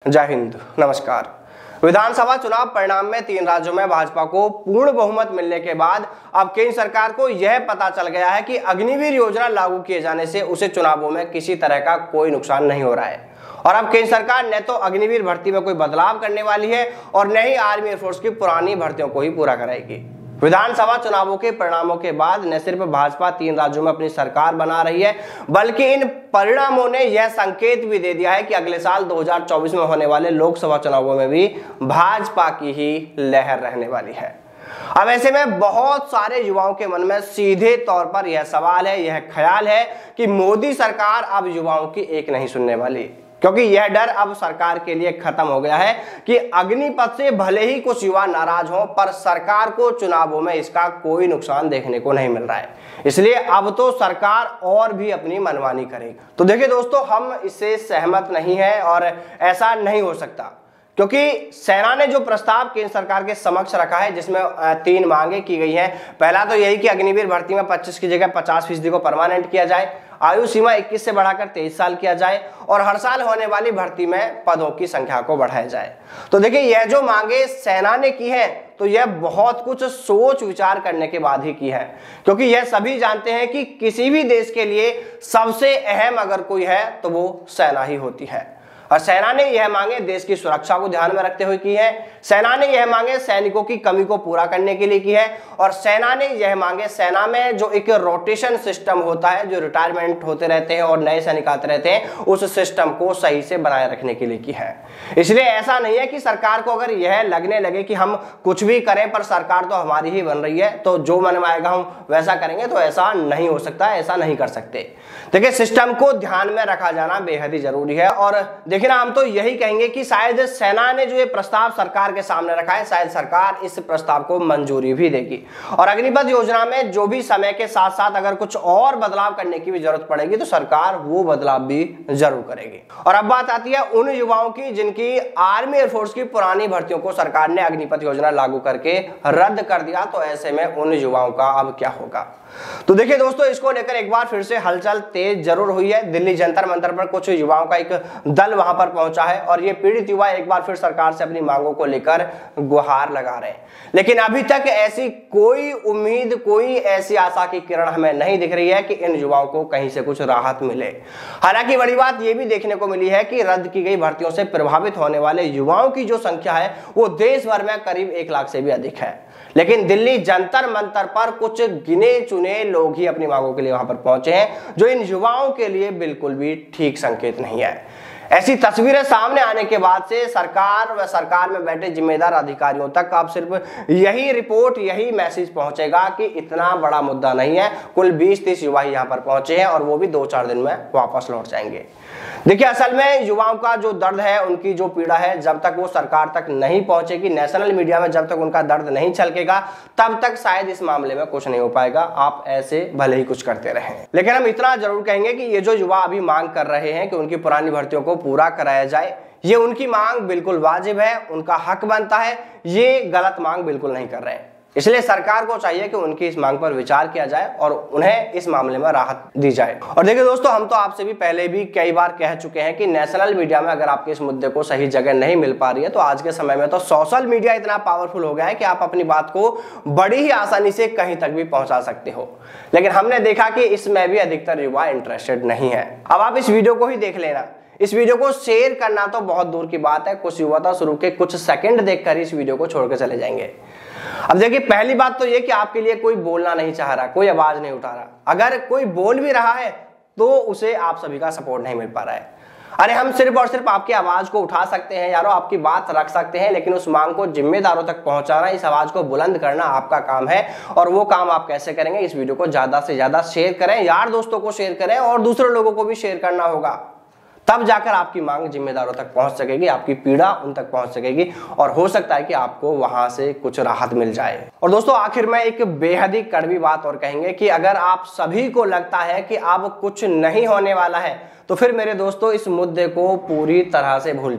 जय हिंद, नमस्कार। विधानसभा चुनाव परिणाम में 3 राज्यों में भाजपा को पूर्ण बहुमत मिलने के बाद अब केंद्र सरकार को यह पता चल गया है कि अग्निवीर योजना लागू किए जाने से उसे चुनावों में किसी तरह का कोई नुकसान नहीं हो रहा है। और अब केंद्र सरकार न तो अग्निवीर भर्ती में कोई बदलाव करने वाली है और न ही आर्मी एयरफोर्स की पुरानी भर्तियों को ही पूरा कराएगी। विधानसभा चुनावों के परिणामों के बाद न सिर्फ भाजपा 3 राज्यों में अपनी सरकार बना रही है, बल्कि इन परिणामों ने यह संकेत भी दे दिया है कि अगले साल 2024 में होने वाले लोकसभा चुनावों में भी भाजपा की ही लहर रहने वाली है। अब ऐसे में बहुत सारे युवाओं के मन में सीधे तौर पर यह सवाल है, यह ख्याल है कि मोदी सरकार अब युवाओं की एक नहीं सुनने वाली, क्योंकि यह डर अब सरकार के लिए खत्म हो गया है कि अग्निपथ से भले ही कुछ युवा नाराज हों, पर सरकार को चुनावों में इसका कोई नुकसान देखने को नहीं मिल रहा है। इसलिए अब तो सरकार और भी अपनी मनमानी करेगी। तो देखिए दोस्तों, हम इससे सहमत नहीं हैं और ऐसा नहीं हो सकता, क्योंकि सेना ने जो प्रस्ताव केंद्र सरकार के समक्ष रखा है, जिसमें 3 मांगे की गई हैं। पहला तो यही कि अग्निवीर भर्ती में 25 की जगह 50% को परमानेंट किया जाए, आयु सीमा 21 से बढ़ाकर 23 साल किया जाए और हर साल होने वाली भर्ती में पदों की संख्या को बढ़ाया जाए। तो देखिए, यह जो मांगे सेना ने की है, तो यह बहुत कुछ सोच विचार करने के बाद ही की है, क्योंकि यह सभी जानते हैं कि किसी भी देश के लिए सबसे अहम अगर कोई है तो वो सेना ही होती है। और सेना ने यह मांगे देश की सुरक्षा को ध्यान में रखते हुए की है। सेना ने यह मांगे सैनिकों की कमी को पूरा करने के लिए की है। और सेना ने यह मांगे सेना में जो एक रोटेशन सिस्टम होता है, जो रिटायरमेंट होते रहते हैं और नए सैनिक आते रहते हैं, उस सिस्टम को सही से बनाए रखने के लिए की है। इसलिए ऐसा नहीं है कि सरकार को अगर यह लगने लगे कि हम कुछ भी करें पर सरकार तो हमारी ही बन रही है, तो जो मन में आएगा हम वैसा करेंगे, तो ऐसा नहीं हो सकता, ऐसा नहीं कर सकते। देखिए, सिस्टम को ध्यान में रखा जाना बेहद ही जरूरी है। और देखिए ना, हम तो यही कहेंगे कि शायद सेना ने जो ये प्रस्ताव सरकार के सामने रखा है, शायद सरकार इस प्रस्ताव को मंजूरी भी देगी। और अग्निपथ योजना में जो भी समय के साथ साथ अगर कुछ और बदलाव करने की भी जरूरत पड़ेगी, तो सरकार वो बदलाव भी जरूर करेगी। और अब बात आती है उन युवाओं की जिनकी आर्मी एयरफोर्स की पुरानी भर्तियों को सरकार ने अग्निपथ योजना लागू करके रद्द कर दिया। तो ऐसे में उन युवाओं का अब क्या होगा? तो देखिए दोस्तों, इसको लेकर एक बार फिर से हलचल तेज जरूर हुई है। दिल्ली जंतर मंतर पर कुछ युवाओं का एक दल वहां पर पहुंचा है और ये पीड़ित युवा एक बार फिर सरकार से अपनी मांगों को लेकर गुहार लगा रहे हैं। लेकिन अभी तक ऐसी कोई उम्मीद, कोई ऐसी आशा की किरण हमें नहीं दिख रही है कि इन युवाओं को कहीं से कुछ राहत मिले। हालांकि बड़ी बात यह भी देखने को मिली है कि रद्द की गई भर्तियों से प्रभावित होने वाले युवाओं की जो संख्या है, वो देश भर में करीब 1 लाख से भी अधिक है। लेकिन दिल्ली जंतर मंतर पर कुछ गिने चुने लोग ही अपनी मांगों के लिए वहां पर पहुंचे हैं, जो इन युवाओं के लिए बिल्कुल भी ठीक संकेत नहीं है। ऐसी तस्वीरें सामने आने के बाद से सरकार व सरकार में बैठे जिम्मेदार अधिकारियों तक अब सिर्फ यही रिपोर्ट, यही मैसेज पहुंचेगा कि इतना बड़ा मुद्दा नहीं है। कुल 20-30 युवा ही यहां पर पहुंचे हैं और वो भी 2-4 दिन में वापस लौट जाएंगे। देखिए, असल में युवाओं का जो दर्द है, उनकी जो पीड़ा है, जब तक वो सरकार तक नहीं पहुंचेगी, नेशनल मीडिया में जब तक उनका दर्द नहीं छलकेगा, तब तक शायद इस मामले में कुछ नहीं हो पाएगा। आप ऐसे भले ही कुछ करते रहें, लेकिन हम इतना जरूर कहेंगे कि ये जो युवा अभी मांग कर रहे हैं कि उनकी पुरानी भर्तियों को पूरा कराया जाए, ये उनकी मांग बिल्कुल वाजिब है, उनका हक बनता है। ये गलत मांग बिल्कुल नहीं कर रहे हैं। इसलिए सरकार को चाहिए कि उनकी इस मांग पर विचार किया जाए और उन्हें इस मामले में राहत दी जाए। और देखिए दोस्तों, हम तो आपसे भी पहले भी कई बार कह चुके हैं कि नेशनल मीडिया में अगर आपके इस मुद्दे को सही जगह नहीं मिल पा रही है, तो आज के समय में तो सोशल मीडिया इतना पावरफुल हो गया है कि आप अपनी बात को बड़ी ही आसानी से कहीं तक भी पहुंचा सकते हो। लेकिन हमने देखा कि इसमें भी अधिकतर युवा इंटरेस्टेड नहीं है। अब आप इस वीडियो को ही देख लेना। इस वीडियो को शेयर करना तो बहुत दूर की बात है, कुछ युवा तो शुरू के कुछ सेकंड देखकर इस वीडियो को छोड़ के चले जाएंगे। अब देखिए, पहली बात तो ये कि आपके लिए कोई बोलना नहीं चाह रहा, कोई आवाज नहीं उठा रहा। अगर कोई बोल भी रहा है तो उसे आप सभी का सपोर्ट नहीं मिल पा रहा है। अरे, हम सिर्फ और सिर्फ आपकी आवाज को उठा सकते हैं यारो, आपकी बात रख सकते हैं, लेकिन उस मांग को जिम्मेदारों तक पहुंचाना, इस आवाज को बुलंद करना आपका काम है। और वो काम आप कैसे करेंगे? इस वीडियो को ज्यादा से ज्यादा शेयर करें, यार दोस्तों को शेयर करें और दूसरे लोगों को भी शेयर करना होगा। तब जाकर आपकी मांग जिम्मेदारों तक पहुंच सकेगी, आपकी पीड़ा उन तक पहुंच सकेगी और हो सकता है कि आपको वहां से कुछ राहत मिल जाए। और दोस्तों, आखिर में एक बेहद ही कड़वी बात और कहेंगे कि अगर आप सभी को लगता है कि अब कुछ नहीं होने वाला है, तो फिर मेरे दोस्तों, इस मुद्दे को पूरी तरह से भूल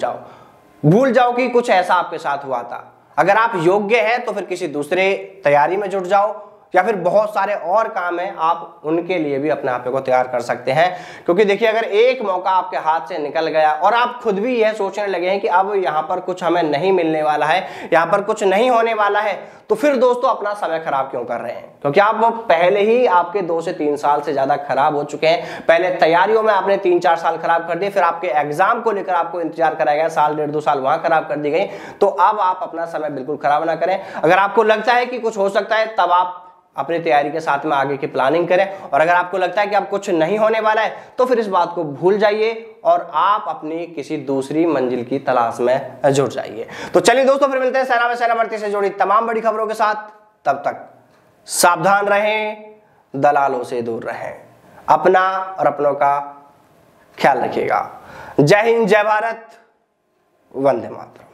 जाओ कि कुछ ऐसा आपके साथ हुआ था। अगर आप योग्य हैं तो फिर किसी दूसरे तैयारी में जुट जाओ, या फिर बहुत सारे और काम हैं, आप उनके लिए भी अपने आप को तैयार कर सकते हैं। क्योंकि देखिए, अगर एक मौका आपके हाथ से निकल गया और आप खुद भी यह सोचने लगे हैं कि अब यहाँ पर कुछ हमें नहीं मिलने वाला है, यहाँ पर कुछ नहीं होने वाला है, तो फिर दोस्तों अपना समय खराब क्यों कर रहे हैं? क्योंकि आप वो पहले ही आपके 2 से 3 साल से ज्यादा खराब हो चुके हैं। पहले तैयारियों में आपने 3-4 साल खराब कर दिए, फिर आपके एग्जाम को लेकर आपको इंतजार कराया गया, साल 1.5-2 साल वहां खराब कर दी गई। तो अब आप अपना समय बिल्कुल खराब ना करें। अगर आपको लगता है कि कुछ हो सकता है, तब आप अपनी तैयारी के साथ में आगे की प्लानिंग करें, और अगर आपको लगता है कि अब कुछ नहीं होने वाला है, तो फिर इस बात को भूल जाइए और आप अपनी किसी दूसरी मंजिल की तलाश में जुट जाइए। तो चलिए दोस्तों, फिर मिलते हैं सेना में सेना भर्ती से जुड़ी तमाम बड़ी खबरों के साथ। तब तक सावधान रहें, दलालों से दूर रहें, अपना और अपनों का ख्याल रखिएगा। जय हिंद, जय भारत, वंदे मातरम।